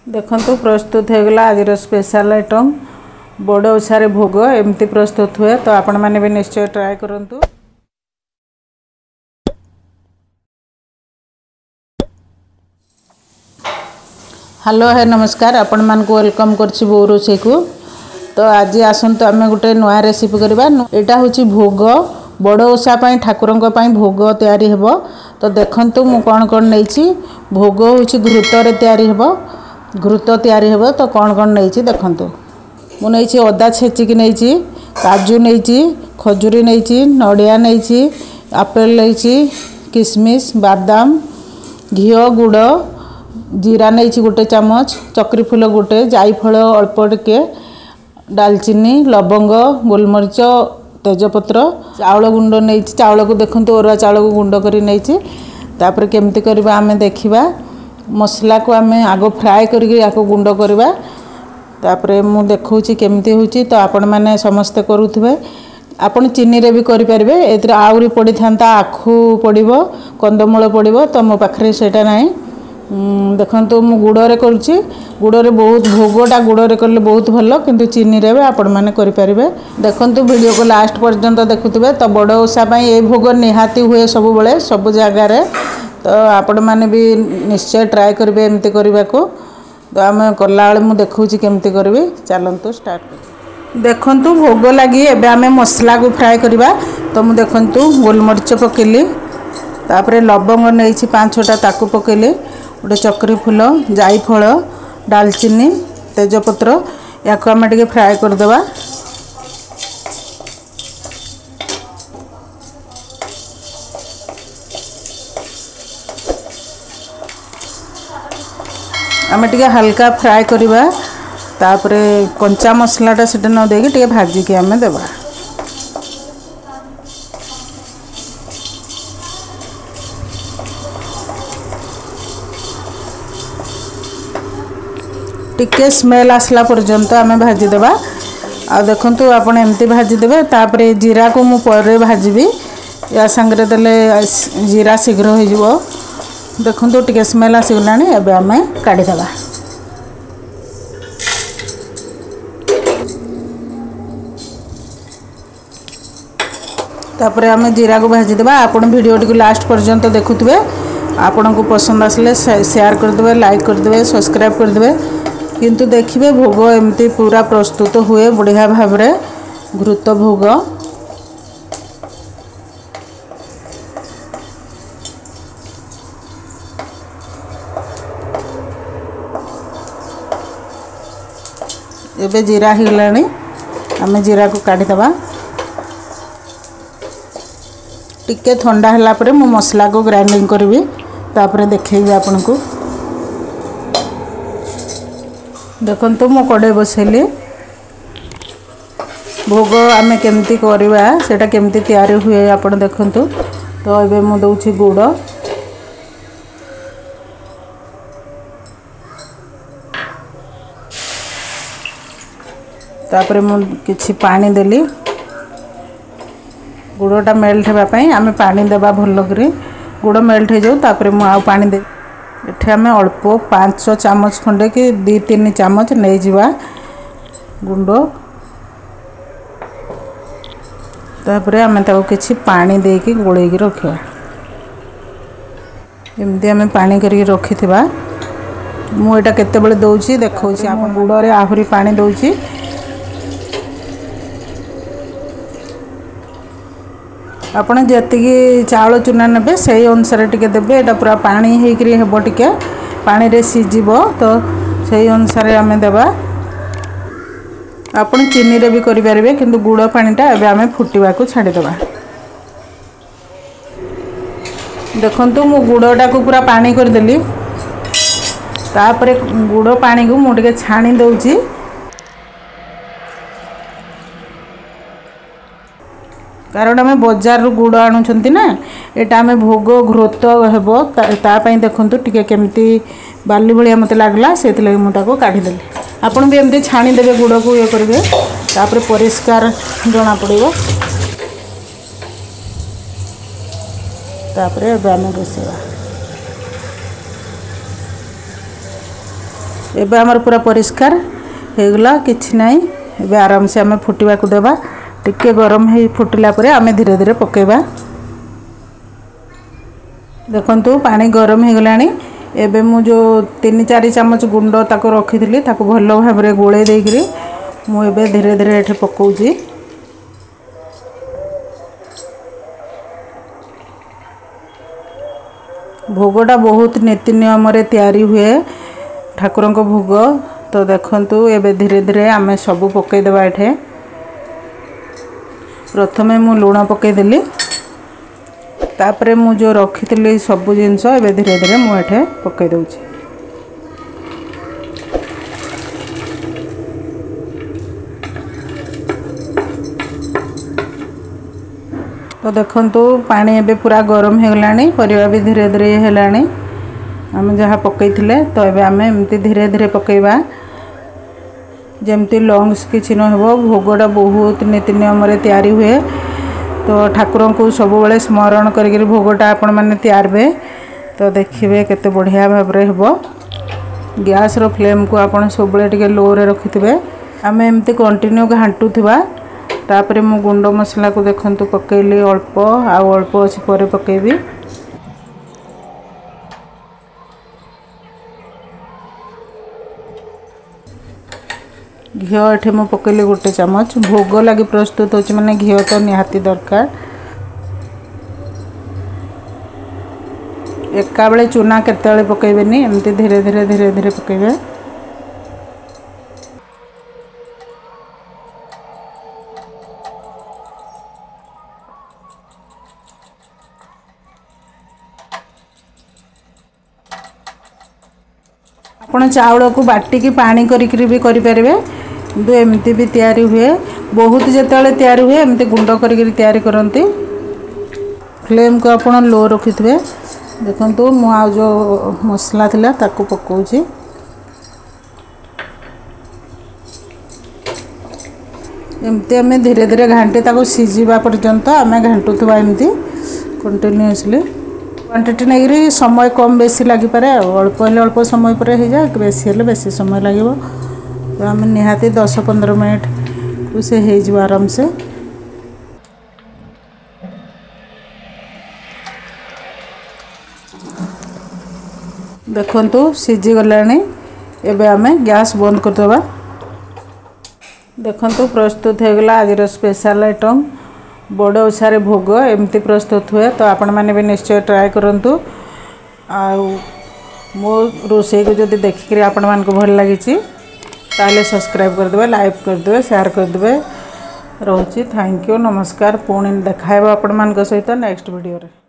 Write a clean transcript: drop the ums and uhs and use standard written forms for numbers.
देखंतु प्रस्तुत हो गला आज स्पेशल आइटम बड़ ओषारे भोग एमती प्रस्तुत हुए तो आपण मैंने भी निश्चय ट्राए करंतु। हेलो है नमस्कार आपण मान को वेलकम करछि बो रोसे को। तो आज आसंतु आमे गोटे नया रेसिपी करबा। एटा होछि भोग बड़ ओषा पई ठाकुरंक पई भोग तयारी हेबो। तो देखंतु मु कोन कोन नैछि भोग होछि घृत रे तयारी हेबो। घृत तयारी हेबो तो कोन कोन नैछि देखंतु। मु नैछि अदा छेचिक नैछि, काजू नैछि, खजूरी नैछि, नडिया नैछि, आपेल नैछि, किशमिश, बादाम, घिओ, गुड़, जीरा नैछि गोटे चामच, चक्री फूल गोटे, जायफल अल्प टिके, दालचीनी, लवंग, गोलमरीच, तेजपत्र, चाउल गुंड नैछि। चाउल को देखंतु ओरुआ चाउल को गुंड करी नैछि। तापर केमती करबा आमे देखिबा। मसला को आमे आगो फ्राए करके याको गुंड करबा। तापर मु देखौछि केमती होछि तो आपण माने समस्त करूथबे। आपण चीनी रे भी करि परिबे। एतरे आउरी पड़ी थांता आखु पड़िबो, कंदमूल पड़िबो तो मो पाखरे सेटा नाही। देखंतु मु गुड़ रे करूछि। गुड़ रे बहुत भोगटा गुड़ रे करले बहुत भलो, किंतु चीनी रे आपण माने करि परिबे। देखंतु वीडियो को लास्ट पर्यंत देखुथबे। तो बड़ ओषा पई ए भोग निहाती हुए सब बेले सब जगह रे। तो आपण माने भी निश्चय ट्राए करिवे एमती करबा को। तो आमे करला बेले मु देखौछि केमती करबे। चलंतु स्टार्ट कर। देखंतु भोग लागि एबे आमे मसला को फ्राए करबा। तो मु देखंतु गोलमरीच पकेली, तापरे लवंग नैछि 5-6टा ताकू पकेली, गोटे चक्री फूल, जायफल, दालचीनी, तेजपत्र याको आमे टिके फ्राए कर देबा। आमे टिके हल्का फ्राए करबा। तापरे कंचा मसलाटा सेटा न देके टिके भाजी के आमे देबा। टिके स्मेल आसला पर्यंत आमे भाजी देबा। आ देखंतु आपण एमती भाजी देबे। तापरे जीरा को मु परे भाजीबी। या संगरे देले जीरा शीघ्र हो जिवो। देखंतु टिके स्मेल आसीगलानी। एबे आमे काढी देबा। तापरे आमे जीरा को भाजी देबा। आपण वीडियो टिको लास्ट पर्यंत देखुथबे। आपण को पसंद आसले शेयर कर देबे, लाइक कर देबे, सब्सक्राइब कर देबे। किंतु देखिए भोग एमती पूरा प्रस्तुत हुए बढ़िया भाव रे घृत भोग। एबे जीरा हिलानी। आमे जीरा को काढी दबा। टिके ठंडा हला परे मु मसला को ग्राइंडिंग करबी। तापरे देखैबी आपन को। देखंतु मो कड़े बसेली। भोग आमे केमती करबा सेटा केमती तयारी हुए आपण देखंतु। तो एबे मु दउछि गुड़, तापरे मु किछि पानी देली। गुड़टा मेल्ट हेबा पई आमे पानी देबा भलो करी। गुड़ मेल्ट हे जाऊ। तापरे मु आउ पानी दे। एठे आमे अल्प 5 चामच खंडे कि 2-3 चामच नै जिवा गुंड। तापरे आमे ताको किछि पानी दे कि गोळै कि रखिबा। एमती आमे पानी करी रखिथिबा। मु एटा केते बेले दउछि देखौछि। आपण गुड़ रे आहुरी पानी दउछि। आपण जतिकी चाउल चूना नेबे सेही अनुसार टिके देबे। एटा पूरा पानी हेकरी हेबो टिके पानी रे सिजिबो। तो सेही अनुसार आमे देबा। आपण चीनी रे भी करि परिबे, किंतु गुड़ पानीटा एबे आमे फुटिबा को छाडी देबा। देखंतु मु गुड़टा को पूरा पानी कर देली। तापरे गुड़ पानी को मु टिके छाणी दउछि। कारण आम बजार रु गुड़ आणुछंती ना। एटा आम भोग घृत हेबो ता पई देखंतु टिके केमती बाली भलिया मते लागला। सेति लागि मु ताको काढी देली। आपण भी एमती छाणी देबे गुड़ को ये करबे। तापर परिष्कार जणा पड़िबो। तापर एबे आम बसेबा। एबे हमर पूरा परिष्कार हो गला किछि नाही। एबे आराम से आमे फुटिबा को देबा। टिके गरम हे फुटिला परे आमे धीरे धीरे पकेबा। देखंतु पानी गरम हो गलानी। एबे मु जो 3-4 चम्मच गुंड ताको रखिथिली ताको भलो भाबरे गोळे देइकरी मु एबे धीरे धीरे एठे पकाउची। भोगटा बहुत नीति नियम रे तैयारी हुए ठाकुरन को भोग। तो देखंतु एबे धीरे धीरे आमे सब पकई देबा। एठे प्रथमे मु लूण पकई देली तापरे मु जो रखिथिली सब जिंस एबे धीरे धीरे मु एठे पकई दउची। तो देखंतु पानी एबे पूरा गरम हो गलानी। परिवा भी धीरे धीरे हेलानी। आमे जहा पकईथिले तो एबे आमे एमती धीरे धीरे पकईबा जेमती लंग्स किछि न हेबो। भोगटा बहुत नीति नियम रे तैयारी हुए। तो ठाकुरन को सब बेले स्मरण करके भोगटा आपण माने तैयारबे। तो देखिबे केते बढ़िया भाबरे हेबो। गैस रो फ्लेम को आपण सब बेले टिके लो रे रखिथिबे। आमे एमती कंटिन्यू घांटुथिबा। तापरे मु गुंड मसला को देखंतु पकेइली अल्प आ अल्प अछि परे पकेइबी। घिओ एठे मु पकेइली 1 चम्मच। भोग लागि प्रस्तुत होछि माने घिओ तो निहाती दरकार। एका बेले चूना केते बेले पकेइबेनी एमती धीरे धीरे पकेइबे। आपण चावल को बाटी की पानी करिकरी भी करि परिबे। किंतु एमती भी तैयारी हुए। बहुत जेतेले तैयारी हुए एमती गुंड करिकरी तैयारी करंती। फ्लेम को आपण लो रखिथबे। देखंतु मु आ जो मसला थिला ताको पकाउची। एमती हमें धीरे धीरे घांटी ताको सिजिबा पर्यंत आमे घांटुथबा एमती कंटिन्यूअसली। क्वांटिटी नहीं समय कम बेसी लगी पारे। अल्प हेले अल्प समय पर हो जाए, बेसी हेले बेसी समय लगे। तो आम निहाती 10-15 मिनट को से हो आराम से। देखंतु सिझी गलानी। एबे आमे गैस बंद कर देबा। देखंतु प्रस्तुत हो गला आज स्पेशल आइटम बड़ ओषारे भोग एमती प्रस्तुत हुए। तो आपण माने भी निश्चय ट्राए करंतु। आ मो रोषे को जदि देखिक आपण मान को भल लगी ताले सब्सक्राइब कर देबे, लाइक कर देबे, शेयर कर देबे। रोची थैंक यू, नमस्कार। पुणी देखाइबा आपण मान को सहित नेक्स्ट वीडियो रे।